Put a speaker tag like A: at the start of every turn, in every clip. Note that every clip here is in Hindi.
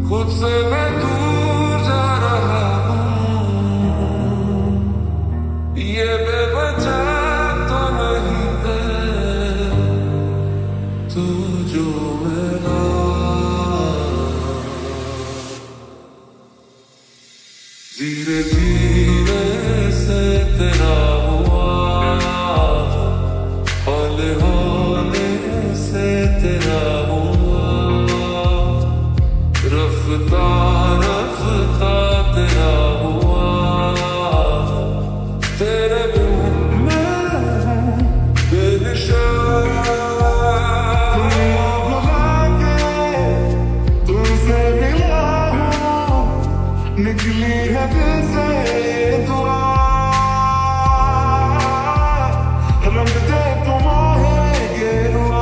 A: खुद से मैं दूर जा रहा हूँ, ये बेवजह तो नहीं है तू जो मेरा। धीरे धीरे से तेरा हुआ, हौले हौले से तेरा हुआ, रफ्ता रफ्ता तेरा हुआ। तेरे बिन मैं बेनिशान, बुला के तुमसे मिला हूँ, निकली है दिल से दुआ। रंग दे तुम्हें गेरुआ,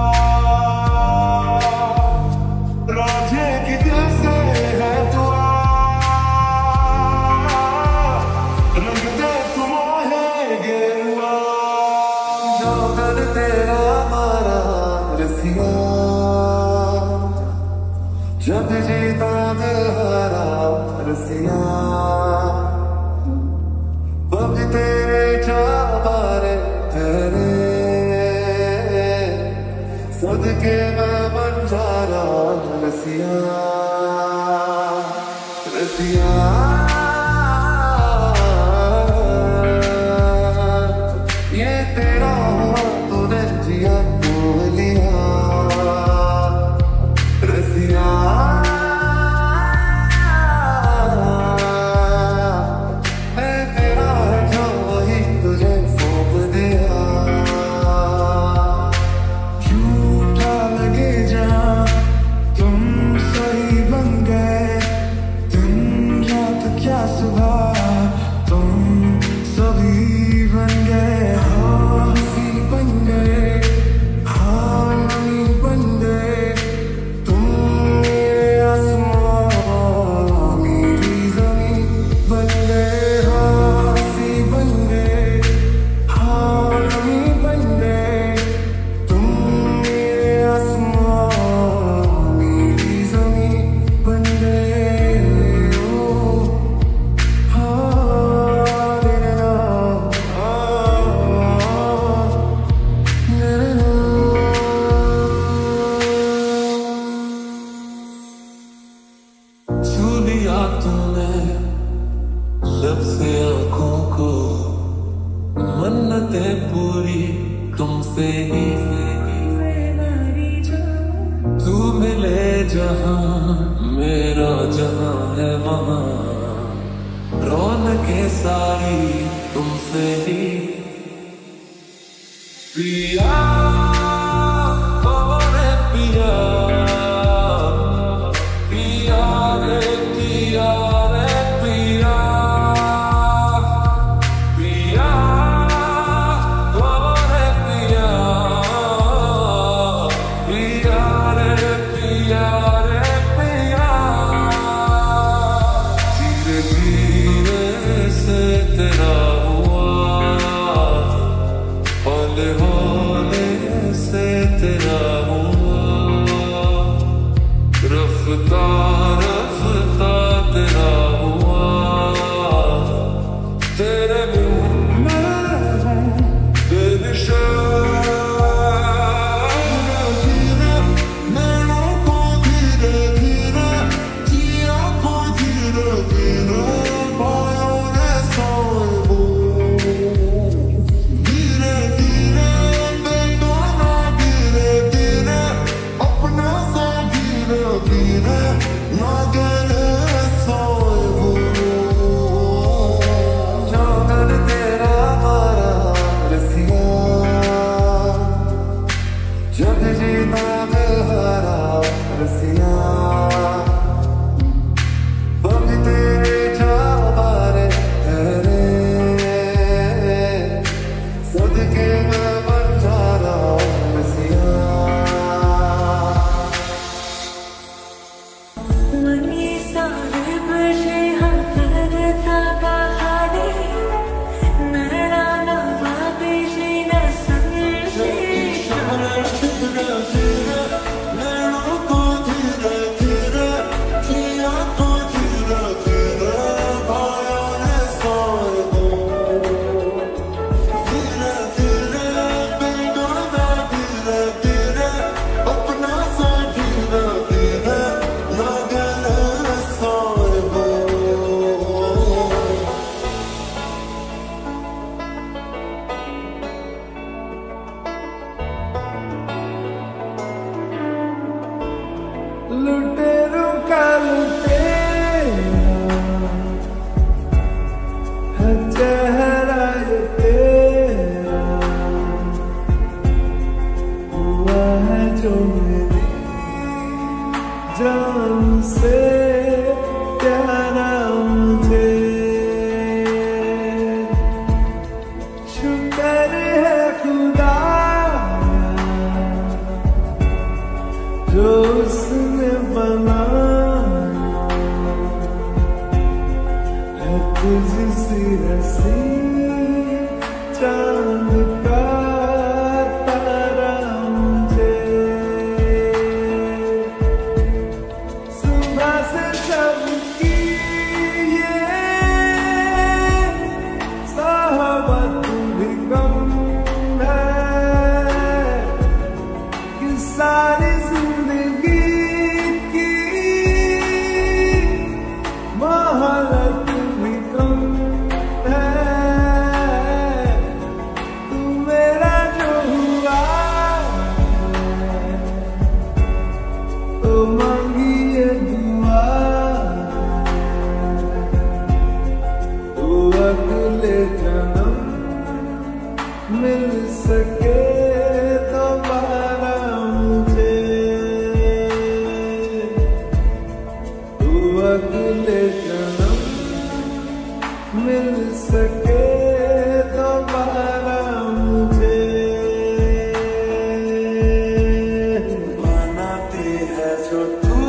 A: राधे की दिल से है दुआ। रंग दे तुम्हें गेरुआ, जो कर तेरा मारा रसिया, जब जीता दिल हारा रसिया। पग तेरे चाबारे तेरे, सदके मैं बन जा रहा रसिया रसिया। ये तेरा हुआ तूने जिया तू लिया रसिया। तूने लब से आंखों को, मन्नतें पूरी तुमसे ही। तू मिले जहां मेरा जहां है वहां, रौनकें सारी तुमसे ही। पिया और पिया, रफ्ता रफ्ता तेरा हुआ। तेरे बिन मैं बेनिशान, धीरे नैनों को धीरे धीरे जिया को धीरे धीरे पायों ने सोए वो। धीरे धीरे बेगाना धीरे धीरे अपना सा धीरे धीरे ना गले सोए वो। जो कर तेरा मारा रसिया, जब जीता दिल हारा रसिया। पग तेरे चाबारे तेरे, सदके मैं बन जा रहा रसिया। तुमसे प्यारा मुझे। शुक्र है खुदा जो उसने बनाया है तुझसी हंसी चांद का तारा मुझे। सुबह से सबकी ये साहबत भी कम है कि सारी जिंदगी की मोहलत भी कम है। तू मेरा जो हुआ तो मांगी ये दुआ, तो अगले जन्म मिल सके दोबारा मुझे। तो अगले जन्म मिल सके दोबारा मुझे। बनाती है जो तू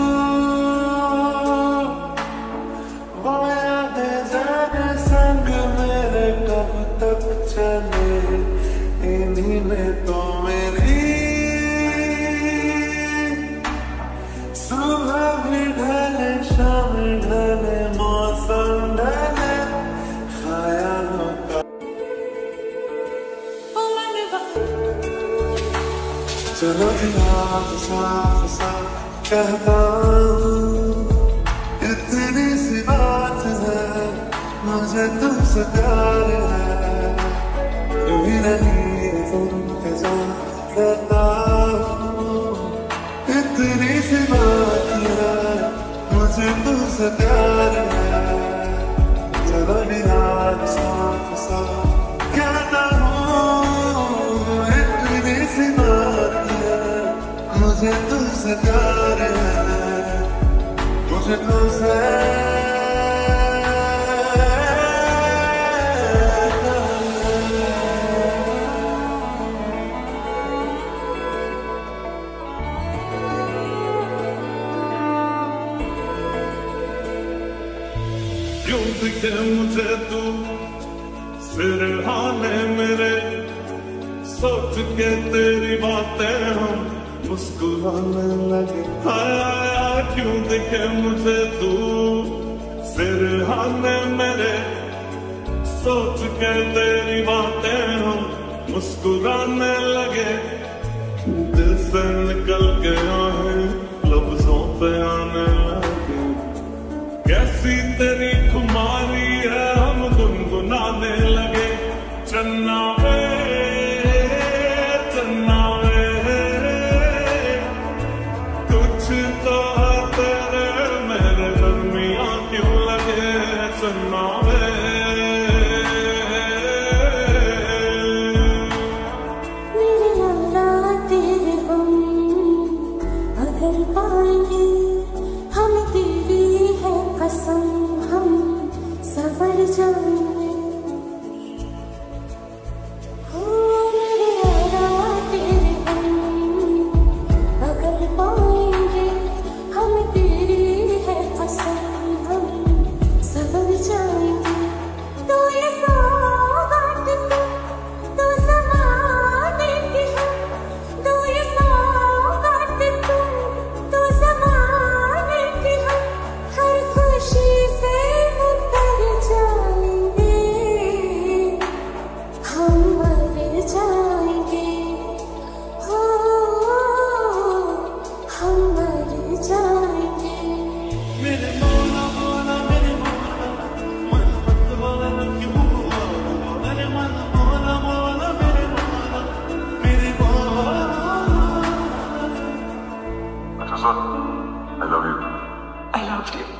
A: वो यादें जाने संग मेरे कब तक चले। इन्हीं में तो मेरी सुबह भी ढले शाम ढले मौसम ढले ख्यालों का। चलो जी आप साफ साफ कहता हूँ, इतनी सी बात है मुझे तुमसे प्यार है। कभी नहीं तुम जान करता हूँ, इतनी सी बात है मुझे तुमसे प्यार है। चलो जी आप साफ साफ कहता हूँ, इतनी सी बात है मुझे तुमसे प्यार है। मुझे तुमसे
B: क्यों दिखे मुझे तू सिरहाने मेरे, सोच के तेरी बातें हम मुस्कुराने लगे। हाय क्यों दिखे मुझे तू सिरहाने मेरे, सोच के तेरी बातें हम मुस्कुराने लगे। दिल से निकल गया है लफ्जों पे आने लगे। कैसी तेरी खुमारी है हम गुनगुनाने लगे। चन्ना वे चन्ना वे, कुछ तो है तेरे मेरे दरमियां क्यों लगे। चन्ना वे
C: मेरे अल्लाह तेरे हम अगर पाएंगे, हम तेरी है कसम हम सवर जाएंगे। हो मेरे अल्लाह तेरे हम अगर पाएंगे, हम तेरी है कसम हम सवर जाएंगे। तो ये सौगात तो ज़माने की है, तो ये सौगात तो ज़माने की है। हर खुशी से मुकर जाएंगे, हम मर जाएंगे। हो हम मर जाएंगे।
B: मेरे मौला मौला मेरे मौला, मन मत मौला क्यों हुआ। मेरे मन मौला मौला मेरे मौला मेरे मौला।
D: अच्छा सुन, I love you.
E: I loved you.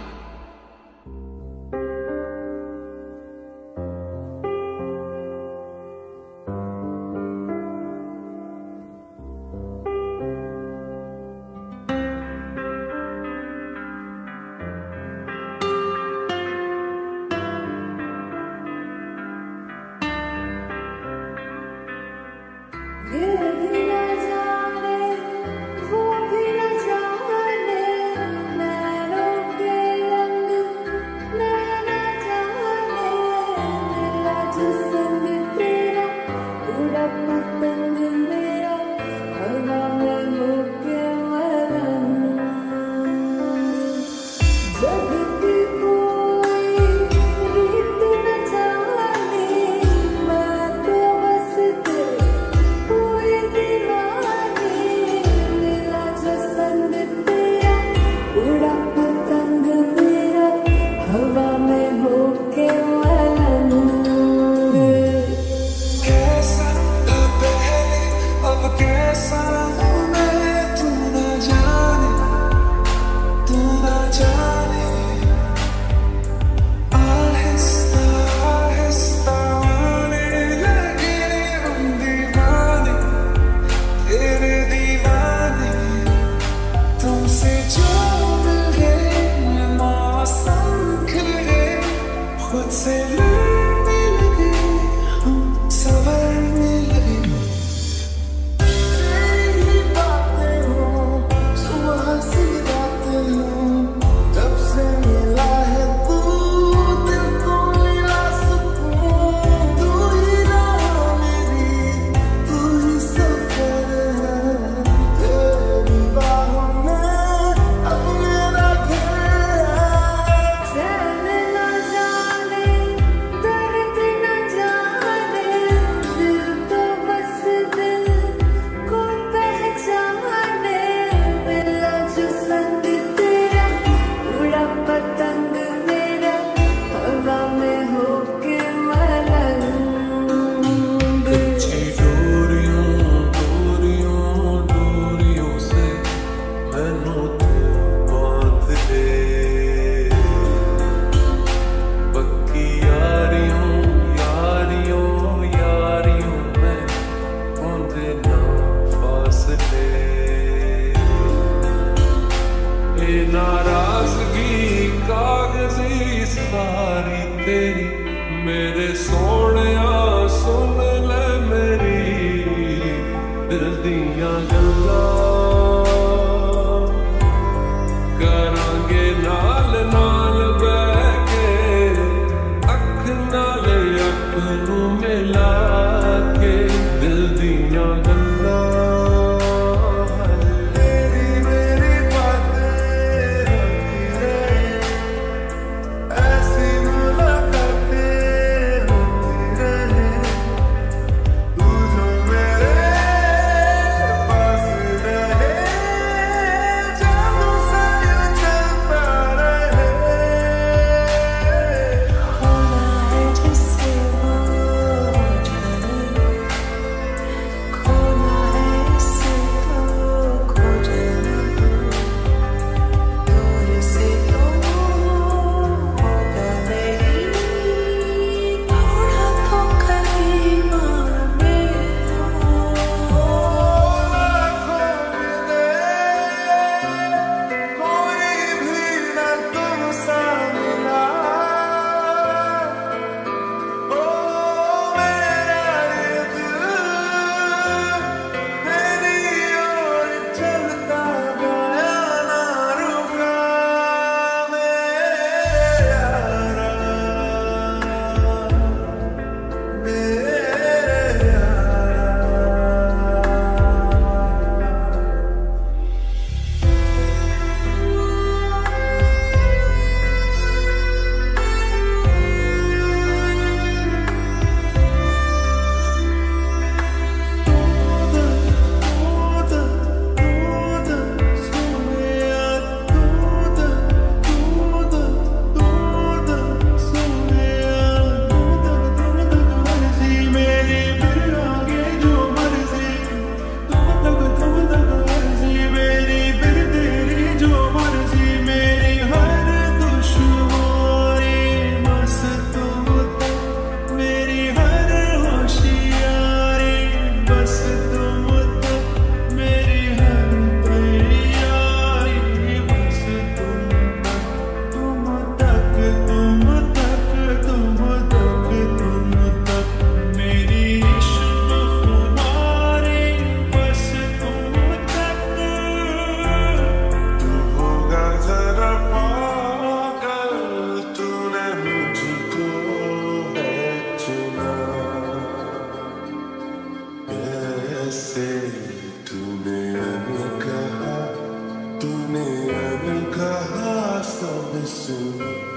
C: जगती कोई रीत न जाने, मैं तो बस कोई दीवानी, मिला जो संग तेरा उड़ा पतंग मेरा, हवा में होके मलंग।
A: कैसा था पहले अब कैसा हूँ मैं, तू न जाने, तू न जाने। आहिस्ता आहिस्ता आने लगे हम दीवाने, तेरे दीवाने। तुमसे जो मिल गए मौसम खिल गए, खुद से लड़ने लगे हम, संवरने लगे। तेरी बातें हो सुबह से रातें हो, जब से मिला है तू दिल को मिला सुकून। तू ही राह मेरी, तू ही सफर है, तेरी बाहों में अब मेरा घर है।
C: चैन न जाने दर्द न जाने, दिल तो बस दिल को पहचाने, मिला जो संग तेरा उड़ा पतंग मेरा, हवा में होके मलंग।
A: अच्छी डोरियों डोरियों डोरियों से मैनू तू बांध ले, पक्की यारियों यारियों यारियों में होंदे ना फासले। ये नाराजगी कागजी सारी तेरी, मेरे सोहणिया सुन ले मेरी दिल दियां गल्लां। करांगे नाल नाल बह के, अख नाल अख नू मिला के, दिल दियां गल्लां। तेरी मेरी बातें होती रहे, ऐसी मुलाकातें होती रहे, to